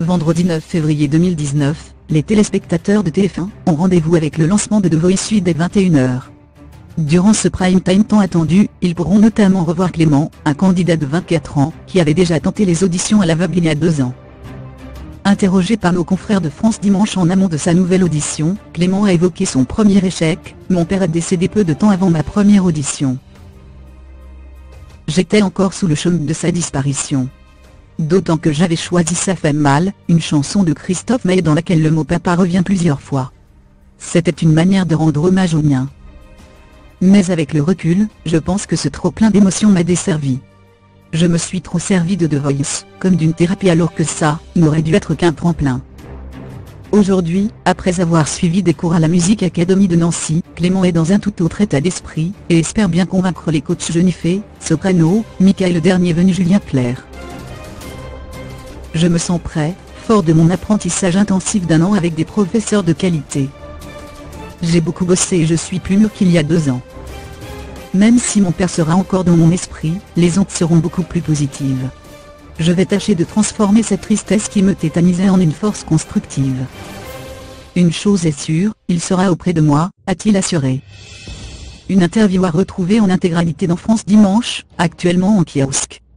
vendredi 9 février 2019, les téléspectateurs de TF1 ont rendez-vous avec le lancement de The Voice Suite dès 21h. Durant ce prime time tant attendu, ils pourront notamment revoir Clément, un candidat de 24 ans, qui avait déjà tenté les auditions à l'aveugle il y a 2 ans. Interrogé par nos confrères de France Dimanche en amont de sa nouvelle audition, Clément a évoqué son premier échec: « Mon père est décédé peu de temps avant ma première audition. J'étais encore sous le choc de sa disparition. D'autant que j'avais choisi Ça fait mal, une chanson de Christophe Maé dans laquelle le mot papa revient plusieurs fois. C'était une manière de rendre hommage au mien. Mais avec le recul, je pense que ce trop-plein d'émotions m'a desservi. Je me suis trop servi de The Voice, comme d'une thérapie alors que ça, n'aurait dû être qu'un tremplin. » Aujourd'hui, après avoir suivi des cours à la Music Academy de Nancy, Clément est dans un tout autre état d'esprit, et espère bien convaincre les coachs Jennifer, soprano, Michael le dernier venu Julien Clerc. « Je me sens prêt, fort de mon apprentissage intensif d'1 an avec des professeurs de qualité. J'ai beaucoup bossé et je suis plus mûr qu'il y a 2 ans. Même si mon père sera encore dans mon esprit, les ondes seront beaucoup plus positives. Je vais tâcher de transformer cette tristesse qui me tétanisait en une force constructive. Une chose est sûre, il sera auprès de moi, a-t-il assuré. » Une interview à retrouver en intégralité dans France Dimanche, actuellement en kiosque.